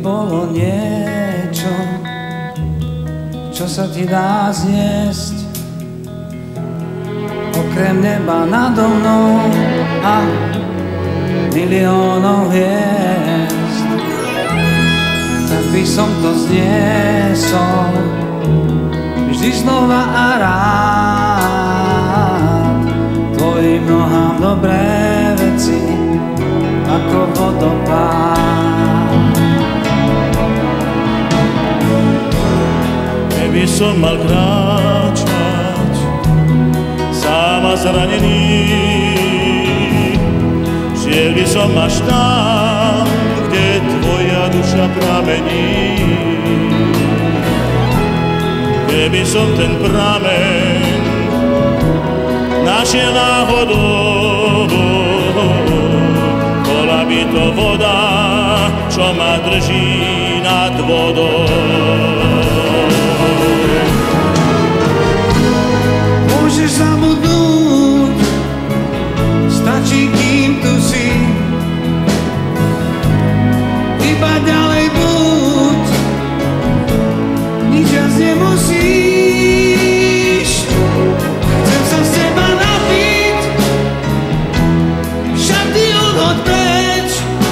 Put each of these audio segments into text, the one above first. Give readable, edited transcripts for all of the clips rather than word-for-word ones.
bolo niečo, čo sa ti dá zniesť, okrem neba nado mnou a miliónov hviezd, tak by som to zniesol vždy znova a rád. Tvojim nohám dobré veci ako vodopád. Keby som mal kráčať sám a zranený, šiel by som až tam, kde tvoja duša pramení. Keby som ten prameň našiel náhodou, bola by to voda, čo ma drží nad vodou. Môžeš zabudnúť, stačí, kým tu si, iba ďalej buď, nič viac nemusíš. Chcem sa z teba napiť, však ty odhoď preč.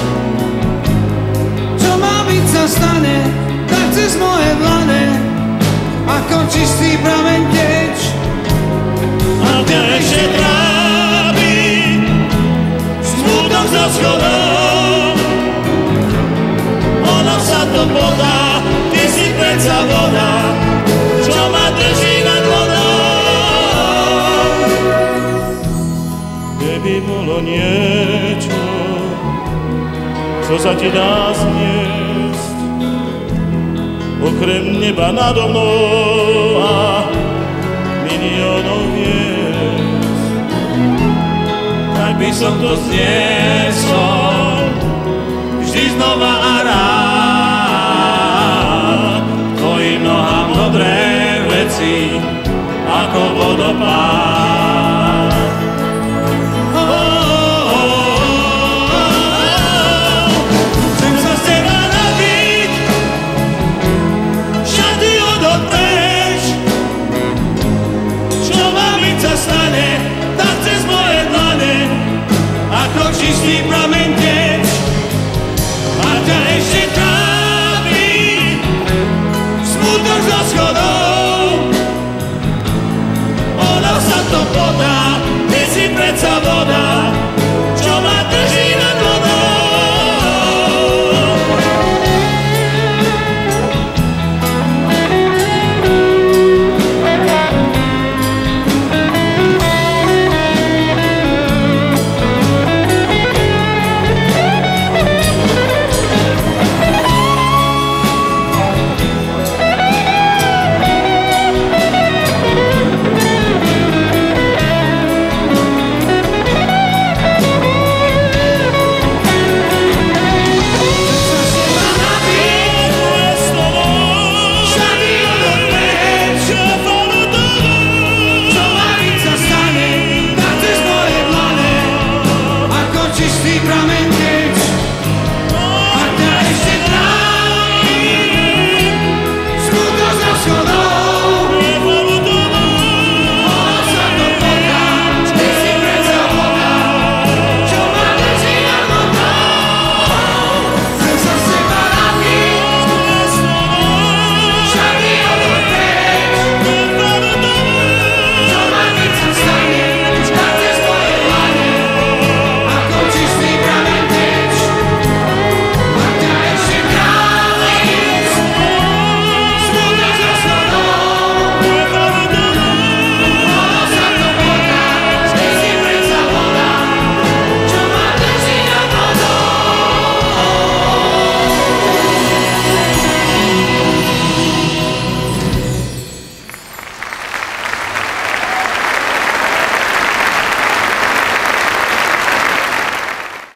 Čo má byť sa stane, tak cez moje dlane, ako čistý prameň teč. A ťa ešte trápi smutok za schodom, ono sa to podá, ty si predsa voda, čo ma drží nad vodou. Keby bolo niečo, čo sa ti dá zniesť, okrem neba nado mnou a miliónov hviezd, tak by som to zniesol